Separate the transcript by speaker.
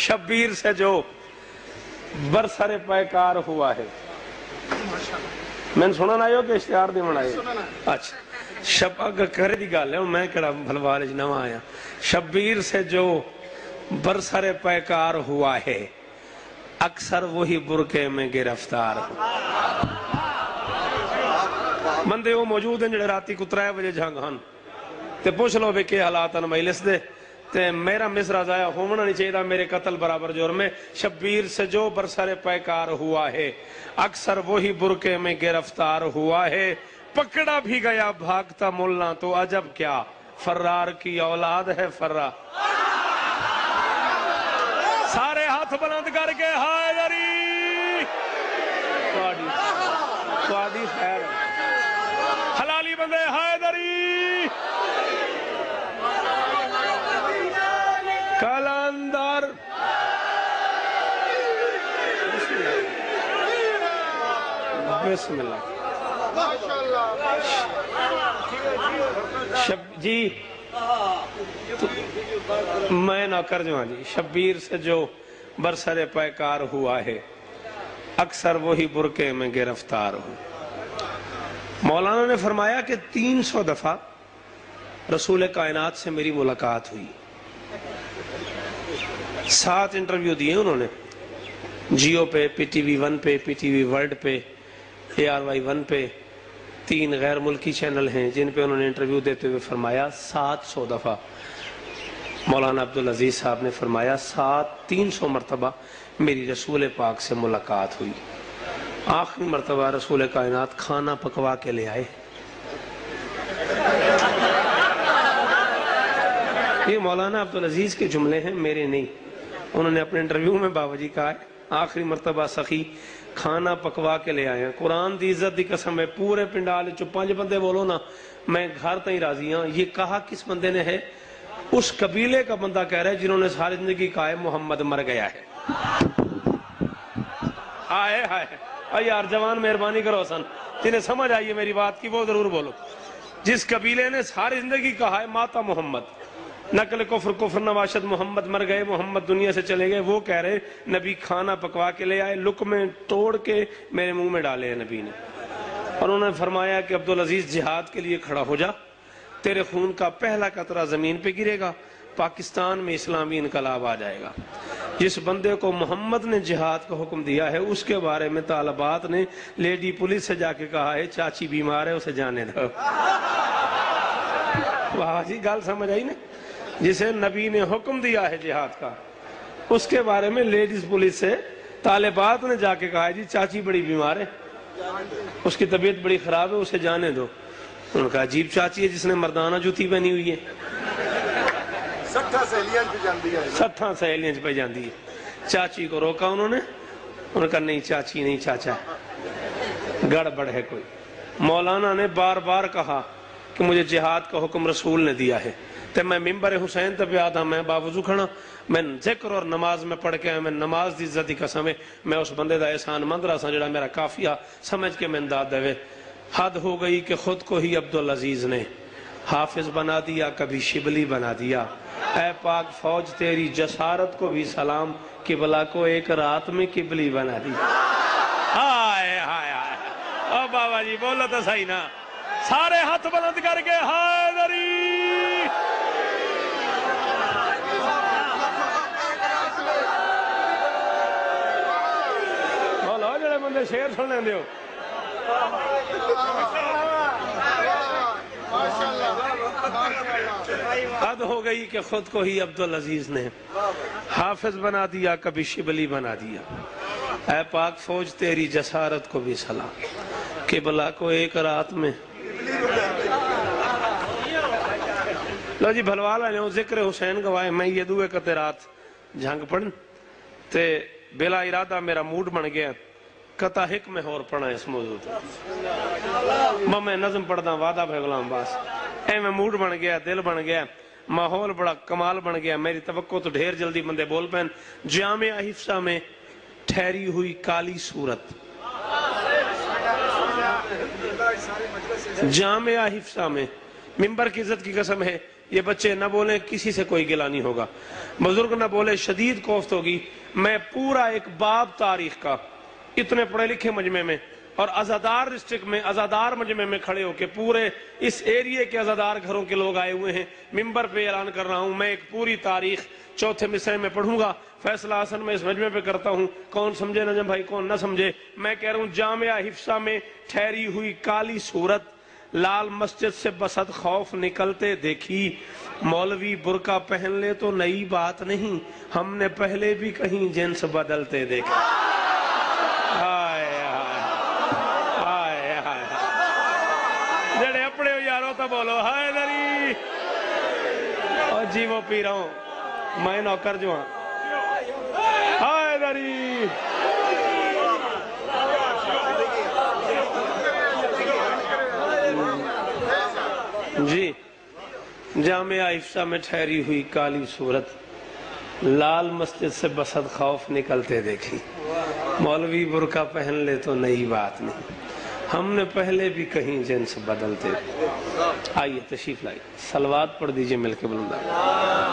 Speaker 1: شبیر سے جو برسر پیکار ہوا ہے. میں نے سنا نہ کہ اشتہار نہیں منائے. اچھا شب اگر کرے دی گال ہے میں کڑا بھلوالج نہ آیا. شبیر سے جو برسر پیکار ہوا ہے اکثر وہی برکے میں گرفتار ہو. بندے وہ موجود ہیں جڑے راتی کو 3 بجے جھنگ ہن تے پوچھ لو بے کہ حالات ان مجلس دے تے میرا مصرع ضائع ہونا نہیں چاہیے میرے قتل برابر جرم ہے. شبیر سے جو برسر پیکار ہوا ہے اکثر وہی برکے میں گرفتار ہوا ہے. پکڑا بھی گیا بھاگتا ملنا تو عجب کیا فرار کی اولاد ہے فرار. سارے ہاتھ بلند کر کے حیدری سوادی خیر حلالی بندے حیدری کلندر بسم اللہ جی میں نہ کر جوان جی. شبیر سے جو برسر پیکار ہوا ہے اکثر وہی برکے میں گرفتار ہو. مولانا نے فرمایا کہ 300 دفعہ رسول کائنات سے میری ملاقات ہوئی. 7 انٹرویو دیے انہوں نے جیو پہ پی ٹی وی 1 پہ پی ٹی وی ورلڈ پہ ARY 1 پہ 3 غیر ملکی چینل ہیں جن پہ انہوں نے انٹرویو دیتے ہوئے فرمایا 700 دفعہ. مولانا عبدالعزیز صاحب نے فرمایا 300 مرتبہ میری رسول پاک سے ملاقات ہوئی. آخری مرتبہ رسول کائنات کھانا پکوا کے لے آئے. یہ مولانا عبدالعزیز کے جملے ہیں میرے نہیں. انہوں نے اپنے انٹرویو میں بابا جی کہا ہے آخری مرتبہ سخی کھانا پکوا کے لے آئے ہیں. قرآن دی عزت دی قسم ہے پورے پنڈال 5 بندے بولو نا میں گھر تئیں راضی ہوں. یہ کہا کس بندے نے ہے؟ اس قبیلے کا بندہ کہہ رہا ہے جنہوں نے ساری زندگی کہا ہے محمد مر گیا ہے. آئے ہائے یار جوان مہربانی کرو حسن جنہیں سمجھ آئیے میری بات کی وہ ضرور بولو. جس قبیلے نے ساری زندگی کہا ہے ماتا محمد نقل کفر نواشد محمد مر گئے محمد دنیا سے چلے گئے وہ کہہ رہے نبی کھانا پکوا کے لے آئے لقمے توڑ کے میرے منہ میں ڈالے ہیں نبی نے. اور انہوں نے فرمایا کہ عبدالعزیز جہاد کے لیے کھڑا ہو جا تیرے خون کا پہلا قطرہ زمین پہ گرے گا پاکستان میں اسلامی انقلاب آ جائے گا. جس بندے کو محمد نے جہاد کا حکم دیا ہے اس کے بارے میں طالبات نے لیڈی پولیس سے جا کے کہا ہے چاچی بیمار ہے اسے جانے دو. واہ جی گال سمجھ آئی نا. جسے نبی نے حکم دیا ہے جہاد کا اس کے بارے میں لیڈیز پولیس سے طالبات نے جا کے کہا ہے جی چاچی بڑی بیمار ہے اس کی طبیعت بڑی خراب ہے اسے جانے دو. انہوں نے کہا عجیب چاچی ہے جس نے مردانہ جوتی پہنی ہوئی ہے 60 سہیلیاں پہ جاندی ہے. چاچی کو روکا انہوں نے کہا نہیں چاچی نہیں چاچا ہے گڑبڑ ہے کوئی. مولانا نے بار بار کہا کہ مجھے جہاد کا حکم رسول نے دیا ہے تے میں ممبر حسین تے پہ آتا میں باوضو کھڑا میں ذکر اور نماز میں پڑھ کے آیا میں نماز دی عزت دی قسم ہے میں اس بندے دا احسان مند رہا سا جڑا میرا کافیہ سمجھ کے میں امداد دے. حد ہو گئی کہ خود کو ہی عبدالعزیز نے حافظ بنا دیا کبھی شبلی بنا دیا. اے پاک فوج تیری جسارت کو بھی سلام قبلہ کو ایک رات میں قبلی بنا دی. ہائے ہائے ہائے او بابا جی بولو تو صحیح نا سارے ہاتھ بلند کر کے حیدری. بولو جڑے بندے شیر سن لیندے ہو حد ہو گئی کہ خود کو ہی عبدالعزیز نے حافظ بنا دیا کبھی شبلی بنا دیا. اے پاک فوج تیری جسارت کو بھی سلام قبلہ کو ایک رات میں. لو جی بھلوالا نے ذکر حسین گوائے میں یہ دوئے کتے رات جھنگ پڑھن تے بلا ارادہ میرا موڈ بن گیا قطع حق میں اور پڑھا اس موضوع میں نظم پڑھدا وعدہ بھائی غلام باس اے میں موڈ بن گیا دل بن گیا ماحول بڑا کمال بن گیا. میری توقع تو ڈھیر جلدی بندے بول پہن. جامعہ حفصہ میں ٹھہری ہوئی کالی صورت جامعہ حفصہ میں ممبر کی عزت کی قسم ہے یہ بچے نہ بولیں کسی سے کوئی گلہ نہیں ہوگا، بزرگ نہ بولے شدید کوفت ہوگی۔ میں پورا ایک باب تاریخ کا اتنے پڑھے لکھے مجمع میں اور ازادار ڈسٹرکٹ میں ازادار مجمع میں کھڑے ہو کے پورے اس ایریے کے ازادار گھروں کے لوگ آئے ہوئے ہیں، ممبر پہ اعلان کر رہا ہوں، میں ایک پوری تاریخ چوتھے مصرعے میں پڑھوں گا، فیصلہ حسن میں اس مجمع پہ کرتا ہوں، کون سمجھے نجم بھائی کون نہ سمجھے۔ میں کہہ رہا ہوں جامعہ حفصہ میں ٹھہری ہوئی کالی صورت، لال مسجد سے بسد خوف نکلتے دیکھی، مولوی برقع پہن لے تو نئی بات نہیں، ہم نے پہلے بھی کہیں جنس بدلتے دیکھا۔ ہائے ہائے ہائے جڑے اپنے ہو یاروں تو بولو ہائے دری۔ اور جی وہ پی رہا ہوں میں نوکر جو ہاں، ہائے دری۔ جی جامعہ حفصہ میں ٹھہری ہوئی کالی صورت، لال مسجد سے بسد خوف نکلتے دیکھی، مولوی برقع پہن لے تو نئی بات نہیں، ہم نے پہلے بھی کہیں جنس بدلتے۔ آئیے تشریف لائیے، صلوات پڑھ دیجئے مل کے بلند۔